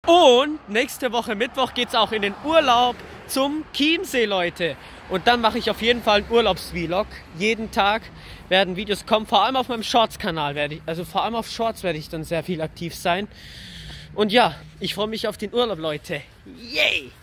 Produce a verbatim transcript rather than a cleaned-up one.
Und nächste Woche Mittwoch geht es auch in den Urlaub zum Chiemsee, Leute. Und dann mache ich auf jeden Fall einen Urlaubsvlog. Jeden Tag werden Videos kommen, vor allem auf meinem Shorts-Kanal werde ich, also vor allem auf Shorts werde ich dann sehr viel aktiv sein. Und ja, ich freue mich auf den Urlaub, Leute. Yay!